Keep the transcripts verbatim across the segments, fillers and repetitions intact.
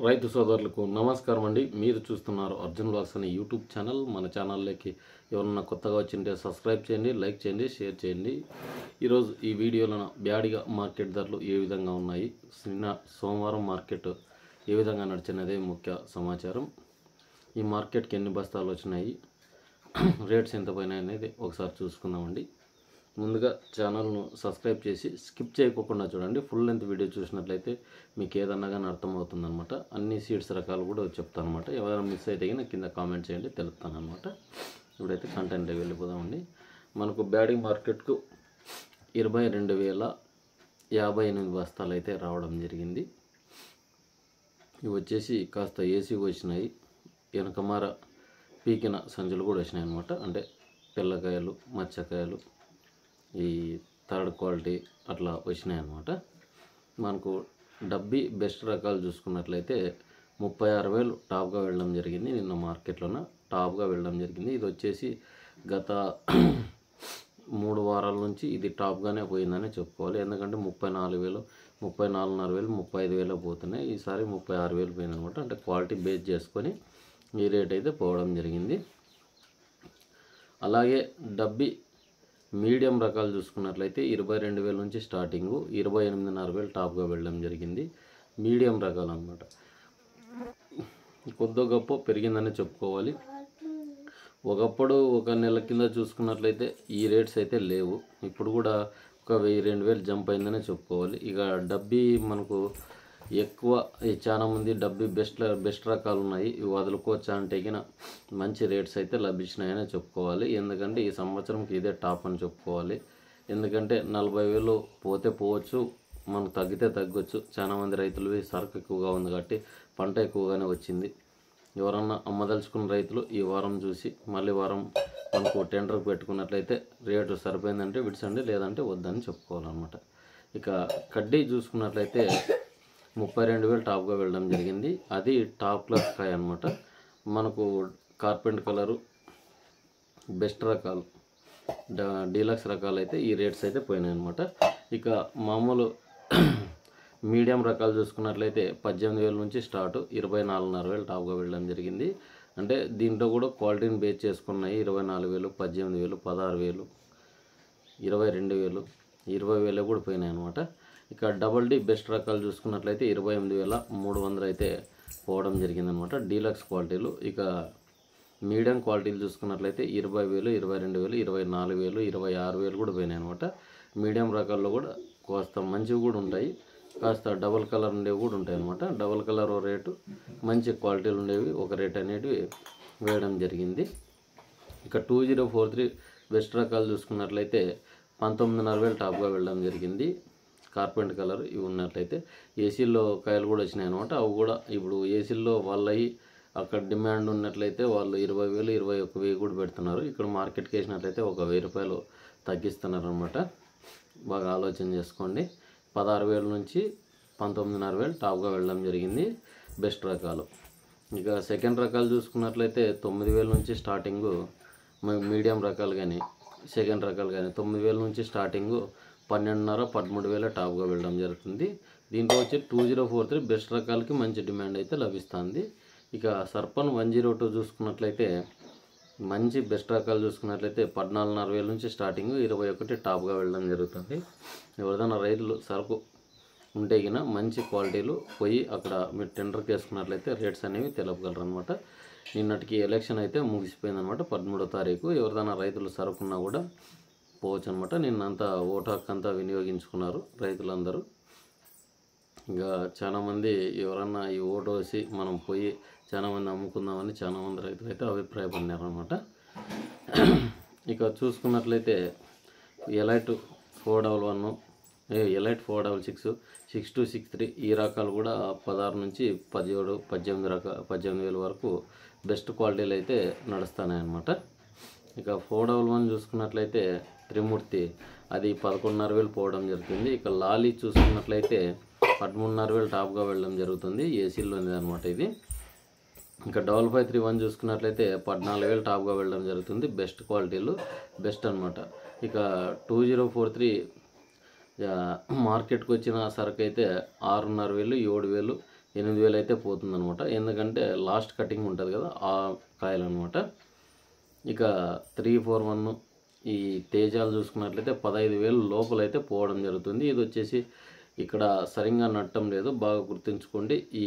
రైతు సోదరులకు నమస్కారం అండి. మీరు చూస్తున్నారు అర్జున్ వ్లాగ్స్ అనే యూట్యూబ్ ఛానల్. మన ఛానల్లోకి ఎవరన్నా కొత్తగా వచ్చింటే సబ్స్క్రైబ్ చేయండి, లైక్ చేయండి, షేర్ చేయండి. ఈరోజు ఈ వీడియోలో బ్యాడిగా మార్కెట్ ధరలు ఏ విధంగా ఉన్నాయి, నిన్న సోమవారం మార్కెట్ ఏ విధంగా నడిచినదే ముఖ్య సమాచారం. ఈ మార్కెట్కి ఎన్ని బస్తాలు వచ్చినాయి, రేట్స్ ఎంత పోయినాయి అనేది ఒకసారి చూసుకుందామండి. ముందుగా ఛానల్ను సబ్స్క్రైబ్ చేసి స్కిప్ చేయకుండా చూడండి. ఫుల్ లెంత్ వీడియో చూసినట్లయితే మీకు ఏదన్నా కానీ అర్థమవుతుంది అనమాట. అన్ని సీడ్స్ రకాలు కూడా చెప్తాను అనమాట. ఎవరైనా మిస్ అయితే కానీ కింద కామెంట్ చేయండి, తెలుస్తాను అనమాట. ఇప్పుడైతే కంటెంట్ వెళ్ళిపోదామండి. మనకు బ్యాడింగ్ మార్కెట్కు ఇరవై రెండు వేల యాభై ఎనిమిది బస్తాలు అయితే రావడం జరిగింది. ఇవి వచ్చేసి కాస్త ఏసీ వచ్చినాయి, వెనకమార పీకిన సంచులు కూడా వచ్చినాయి అనమాట. అంటే పిల్లకాయలు, మచ్చకాయలు, ఈ థర్డ్ క్వాలిటీ అట్లా వచ్చినాయి అన్నమాట. మనకు డబ్బీ బెస్ట్ రకాలు చూసుకున్నట్లయితే ముప్పై ఆరు వేలు టాప్గా వెళ్ళడం జరిగింది. నిన్న మార్కెట్లోన టాప్గా వెళ్ళడం జరిగింది. ఇది వచ్చేసి గత మూడు వారాల నుంచి ఇది టాప్గానే పోయిందని చెప్పుకోవాలి. ఎందుకంటే ముప్పై నాలుగు వేలు ముప్పై నాలుగున్నర వేలు ముప్పై ఐదు వేలు పోతున్నాయి. ఈసారి ముప్పై ఆరు వేలు పోయింది అనమాట. అంటే క్వాలిటీ బేస్ చేసుకొని ఈ రేట్ అయితే పోవడం జరిగింది. అలాగే డబ్బీ మీడియం రకాలు చూసుకున్నట్లయితే ఇరవై రెండు వేల నుంచి స్టార్టింగు ఇరవై ఎనిమిదిన్నర వేలు టాప్గా వెళ్ళడం జరిగింది. మీడియం రకాలు అనమాట. కొద్ది గొప్ప పెరిగిందని చెప్పుకోవాలి. ఒకప్పుడు ఒక నెల కింద చూసుకున్నట్లయితే ఈ రేట్స్ అయితే లేవు. ఇప్పుడు కూడా ఒక వెయ్యి రెండు వేలు జంప్ అయిందనే చెప్పుకోవాలి. ఇక డబ్బీ మనకు ఎక్కువ చాలా మంది డబ్బీ బెస్ట్ బెస్ట్ రకాలు ఉన్నాయి, ఇవి వదులుకోవచ్చా అంటే గిన మంచి రేట్స్ అయితే లభించినాయని చెప్పుకోవాలి. ఎందుకంటే ఈ సంవత్సరంకి ఇదే టాప్ అని చెప్పుకోవాలి. ఎందుకంటే నలభై వేలు పోతే పోవచ్చు, మనకు తగ్గితే తగ్గొచ్చు. చాలా మంది రైతులు సరుకు ఎక్కువగా ఉంది కాబట్టి పంట ఎక్కువగానే వచ్చింది. ఎవరన్నా అమ్మదలుచుకున్న రైతులు ఈ వారం చూసి మళ్ళీ వారం మనకు టెండర్కి పెట్టుకున్నట్లయితే రేటు సరిపోయిందంటే విడిచండి, లేదంటే వద్దని చెప్పుకోవాలన్నమాట. ఇక కడ్డీ చూసుకున్నట్లయితే ముప్పై రెండు వేలు టాప్గా వెళ్ళడం జరిగింది. అది టాప్ క్లాస్ కాయ అనమాట. మనకు కార్పెంట్ కలరు బెస్ట్ రకాలు డీలక్స్ రకాలు అయితే ఈ రేట్స్ అయితే పోయినాయి అనమాట. ఇక మామూలు మీడియం రకాలు చూసుకున్నట్లయితే పద్దెనిమిది వేల నుంచి స్టార్ట్ ఇరవై నాలుగున్నర వేలు టాప్గా వెళ్ళడం జరిగింది. అంటే దీంట్లో కూడా క్వాలిటీని బేస్ చేసుకున్నాయి. ఇరవై నాలుగు వేలు పద్దెనిమిది వేలు పదహారు వేలు ఇరవై రెండు వేలు ఇరవై వేలు కూడా పోయినాయి అనమాట. ఇక డబల్ డి బెస్ట్ రకాలు చూసుకున్నట్లయితే ఇరవై ఎనిమిది వేల మూడు వందలు అయితే పోవడం జరిగిందనమాట డీలక్స్ క్వాలిటీలు. ఇక మీడియం క్వాలిటీలు చూసుకున్నట్లయితే ఇరవై వేలు ఇరవై రెండు వేలు ఇరవై నాలుగు వేలు ఇరవై ఆరు వేలు కూడా పోయినాయి అనమాట. మీడియం రకాల్లో కూడా కాస్త మంచివి కూడా ఉంటాయి, కాస్త డబల్ కలర్ ఉండేవి కూడా ఉంటాయి అనమాట. డబల్ కలర్ రేటు, మంచి క్వాలిటీలు ఉండేవి ఒక రేట్ అనేటివి వేయడం జరిగింది. ఇక two zero four three best రకాలు చూసుకున్నట్లయితే పంతొమ్మిదిన్నర వేలు టాప్గా వెళ్ళడం జరిగింది. కార్పెంట్ కలర్ ఇవి ఉన్నట్లయితే ఏసీల్లో కాయలు కూడా వచ్చినాయి అనమాట. అవి కూడా ఇప్పుడు ఏసీల్లో వాళ్ళవి అక్కడ డిమాండ్ ఉన్నట్లయితే వాళ్ళు ఇరవై వేలు ఇరవై ఒక్క వెయ్యి కూడా పెడుతున్నారు. ఇక్కడ మార్కెట్కి వేసినట్లయితే ఒక వెయ్యి రూపాయలు తగ్గిస్తున్నారు అనమాట. బాగా ఆలోచన చేసుకోండి. పదహారు వేల నుంచి పంతొమ్మిదిన్నర వేలు టాప్గా వెళ్ళడం జరిగింది బెస్ట్ రకాలు. ఇక సెకండ్ రకాలు చూసుకున్నట్లయితే తొమ్మిది వేల నుంచి స్టార్టింగు మీడియం రకాలు కానీ సెకండ్ రకాలు కానీ తొమ్మిది వేల నుంచి స్టార్టింగు పన్నెండున్నర పదమూడు వేల టాప్గా వెళ్ళడం జరుగుతుంది. దీంట్లో వచ్చి two zero four three best రకాలకి మంచి డిమాండ్ అయితే లభిస్తుంది. ఇక సర్పన్ వన్ జీరో టూ చూసుకున్నట్లయితే మంచి బెస్ట్ రకాలు చూసుకున్నట్లయితే పద్నాలుగున్నర వేల నుంచి స్టార్టింగ్ ఇరవై ఒకటి టాప్గా వెళ్ళడం జరుగుతుంది. ఎవరిదైనా రైతులు సరుకు ఉంటే గిన మంచి క్వాలిటీలు పోయి అక్కడ మీరు టెండర్కి వేసుకున్నట్లయితే రేట్స్ అనేవి తెలపగలరు అనమాట. నిన్నటికి ఎలక్షన్ అయితే ముగిసిపోయిందనమాట. పదమూడో తారీఖు ఎవరిదైనా రైతులు సరుకున్నా కూడా పోవచ్చు అనమాట. నిన్నంతా ఓటు హక్కు అంతా వినియోగించుకున్నారు రైతులందరూ. ఇంకా చాలామంది ఎవరన్నా ఈ ఓటు వేసి మనం పోయి చాలామంది అమ్ముకుందామని చాలామంది రైతులు అయితే అభిప్రాయపడినారు అనమాట. ఇక చూసుకున్నట్లయితే elite four double one elite four double six six two six three ఈ రకాలు కూడా పదహారు నుంచి పదిహేడు పద్దెనిమిది రకా పద్దెనిమిది వేల వరకు బెస్ట్ క్వాలిటీలు అయితే నడుస్తున్నాయి అన్నమాట. ఇక ఫోర్ డబల్ వన్ చూసుకున్నట్లయితే త్రిమూర్తి అది పదకొండున్నర వేలు పోవడం జరుగుతుంది. ఇక లాలీ చూసుకున్నట్లయితే పదమూడున్నర వేలు టాప్గా వెళ్ళడం జరుగుతుంది. ఏసీలో అనమాట ఇది. ఇంకా డబల్ ఫైవ్ త్రీ వన్ చూసుకున్నట్లయితే పద్నాలుగు వేలు టాప్గా వెళ్ళడం జరుగుతుంది. బెస్ట్ క్వాలిటీలు బెస్ట్ అనమాట. ఇక టూ జీరో ఫోర్ త్రీ మార్కెట్కి వచ్చిన సరుకు అయితే ఆరున్నర వేలు ఏడు వేలు ఎనిమిది వేలు అయితే పోతుందనమాట. ఎందుకంటే లాస్ట్ కటింగ్ ఉంటుంది కదా ఆ కాయలు అనమాట. ఇక త్రీ ఫోర్ వన్ ఈ తేజాలు చూసుకున్నట్లయితే పదహైదు వేలు లోపలైతే పోవడం జరుగుతుంది. ఇది వచ్చేసి ఇక్కడ సరిగ్గా నట్టం లేదు, బాగా గుర్తుంచుకోండి. ఈ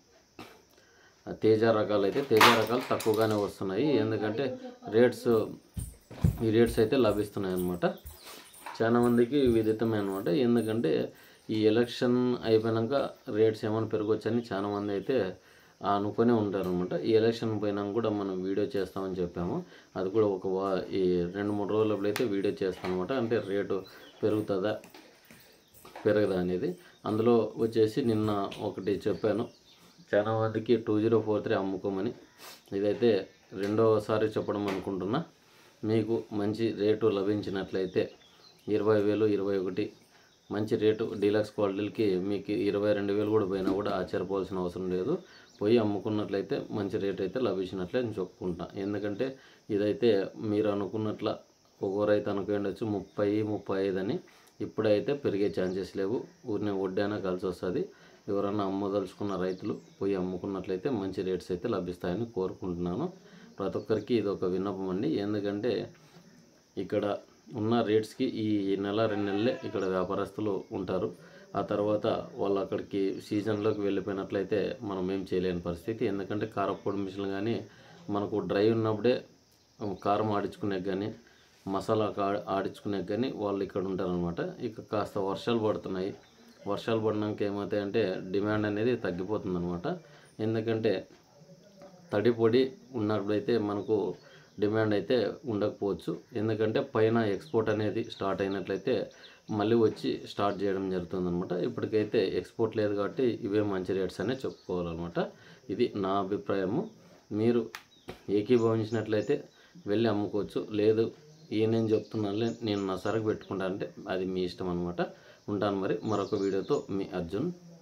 తేజ రకాలు అయితే తేజ రకాలు తక్కువగానే వస్తున్నాయి, ఎందుకంటే రేట్స్ ఈ రేట్స్ అయితే లభిస్తున్నాయి అన్నమాట. చాలా మందికి విదితమే అనమాట. ఎందుకంటే ఈ ఎలక్షన్ అయిపోయాక రేట్స్ ఏమైనా పెరగొచ్చని చాలామంది అయితే అనుకునే ఉంటారనమాట. ఈ ఎలక్షన్ పోయినాక కూడా మనం వీడియో చేస్తామని చెప్పాము. అది కూడా ఒక వా ఈ రెండు మూడు రోజులప్పుడు అయితే వీడియో చేస్తాం అనమాట. అంటే రేటు పెరుగుతుందా పెరగదా అనేది. అందులో వచ్చేసి నిన్న ఒకటి చెప్పాను, చాలా మందికి టూ జీరో ఫోర్ త్రీ అమ్ముకోమని. ఇదైతే రెండోసారి చెప్పడం అనుకుంటున్నా. మీకు మంచి రేటు లభించినట్లయితే ఇరవై వేలు ఇరవై ఒకటి మంచి రేటు డీలక్స్ క్వాలిటీలకి మీకు ఇరవై రెండు వేలు కూడా పోయినా కూడా ఆశ్చర్యపోవాల్సిన అవసరం లేదు. పోయి అమ్ముకున్నట్లయితే మంచి రేట్ అయితే లభించినట్లే నేను చెప్పుకుంటా. ఎందుకంటే ఇదైతే మీరు అనుకున్నట్ల ఒక్కోరైతే అనుకోండొచ్చు ముప్పై ముప్పై ఐదు అని. ఇప్పుడైతే పెరిగే ఛాన్సెస్ లేవు. ఊరినే వడ్డైనా కలిసి వస్తుంది. ఎవరన్నా అమ్మదలుచుకున్న రైతులు పోయి అమ్ముకున్నట్లయితే మంచి రేట్స్ అయితే లభిస్తాయని కోరుకుంటున్నాను. ప్రతి ఒక్కరికి ఇది ఒక విన్నపం అండి. ఎందుకంటే ఇక్కడ ఉన్న రేట్స్కి ఈ నెల రెండు నెలలే ఇక్కడ వ్యాపారస్తులు ఉంటారు. ఆ తర్వాత వాళ్ళు అక్కడికి సీజన్లోకి వెళ్ళిపోయినట్లయితే మనం ఏం చేయలేని పరిస్థితి. ఎందుకంటే కారపొడి మిషన్లు కానీ మనకు డ్రై ఉన్నప్పుడే కారం ఆడించుకునే కానీ మసాలా ఆడించుకునే కానీ వాళ్ళు ఇక్కడ ఉంటారనమాట. ఇక కాస్త వర్షాలు పడుతున్నాయి. వర్షాలు పడినాక ఏమవుతాయంటే డిమాండ్ అనేది తగ్గిపోతుంది అనమాట. ఎందుకంటే తడి పొడి ఉన్నప్పుడైతే మనకు డిమాండ్ అయితే ఉండకపోవచ్చు. ఎందుకంటే పైన ఎక్స్పోర్ట్ అనేది స్టార్ట్ అయినట్లయితే మళ్ళీ వచ్చి స్టార్ట్ చేయడం జరుగుతుంది అనమాట. ఇప్పటికైతే ఎక్స్పోర్ట్ లేదు కాబట్టి ఇవే మంచి రేట్స్ అనే చెప్పుకోవాలన్నమాట. ఇది నా అభిప్రాయము. మీరు ఏకీభవించినట్లయితే వెళ్ళి అమ్ముకోవచ్చు. లేదు ఈ నేను చెప్తున్నానులే నేను నా సరుకు పెట్టుకుంటా అంటే అది మీ ఇష్టం అనమాట. ఉంటాను మరి. మరొక వీడియోతో మీ అర్జున్.